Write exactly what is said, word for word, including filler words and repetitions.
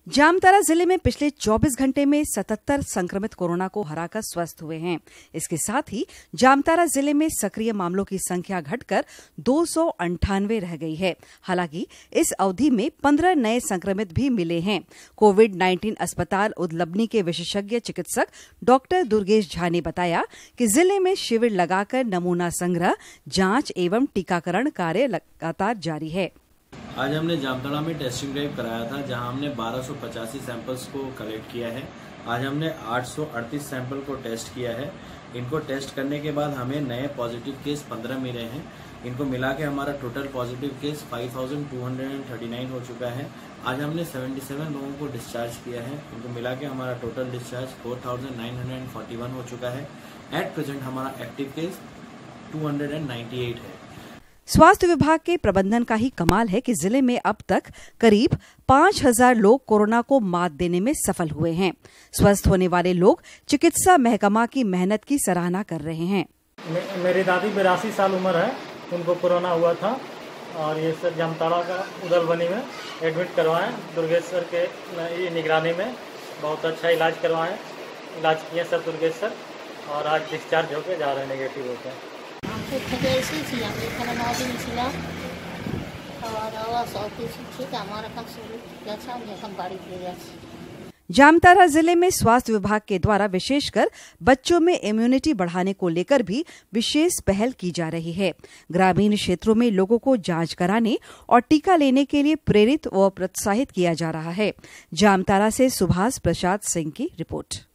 जामताड़ा जिले में पिछले चौबीस घंटे में सतहत्तर संक्रमित कोरोना को हराकर स्वस्थ हुए हैं। इसके साथ ही जामताड़ा जिले में सक्रिय मामलों की संख्या घटकर दो सौ अंठानवे रह गई है। हालांकि इस अवधि में पंद्रह नए संक्रमित भी मिले हैं। कोविड नाइन्टीन अस्पताल उदलबनी के विशेषज्ञ चिकित्सक डॉक्टर दुर्गेश झा ने बताया कि जिले में शिविर लगाकर नमूना संग्रह, जांच एवं टीकाकरण कार्य लगातार जारी है। आज हमने जामताड़ा में टेस्टिंग ड्राइव कराया था, जहां हमने बारह सौ पचासी सैंपल्स को कलेक्ट किया है। आज हमने आठ सौ अड़तीस सैंपल को टेस्ट किया है। इनको टेस्ट करने के बाद हमें नए पॉजिटिव केस पंद्रह मिले हैं। इनको मिला के हमारा टोटल पॉजिटिव केस पाँच हज़ार दो सौ उनतालीस हो चुका है। आज हमने सतहत्तर लोगों को डिस्चार्ज किया है। इनको मिला के हमारा टोटल डिस्चार्ज चार हज़ार नौ सौ इकतालीस हो चुका है। एट प्रेजेंट हमारा एक्टिव केस दो सौ अट्ठानवे है। स्वास्थ्य विभाग के प्रबंधन का ही कमाल है कि जिले में अब तक करीब पाँच हज़ार लोग कोरोना को मात देने में सफल हुए हैं। स्वस्थ होने वाले लोग चिकित्सा महकमा की मेहनत की सराहना कर रहे हैं। मे, मेरी दादी बिरासी साल उम्र है, उनको कोरोना हुआ था और ये सर जामताड़ा का उदलबनी में एडमिट करवाएं। दुर्गेश सर के निगरानी में बहुत अच्छा इलाज करवाएं। इलाज किए सर दुर्गेश सर, और आज डिस्चार्ज होकर जा रहे हैं नेगेटिव होकर। থেকে এসেছি আমি এখানে নদিন ছিলাম, খাওয়া দাওয়া সব কিছু ঠিক, আমার এখন শরীর ঠিক আছে, আমি এখন বাড়ি ফিরে যাচ্ছি। जामताड़ा जिले में स्वास्थ्य विभाग के द्वारा विशेषकर बच्चों में इम्यूनिटी बढ़ाने को लेकर भी विशेष पहल की जा रही है। ग्रामीण क्षेत्रों में लोगों को जांच कराने और टीका लेने के लिए प्रेरित व प्रोत्साहित किया जा रहा है। जामताड़ा से सुभाष प्रसाद सिंह की रिपोर्ट।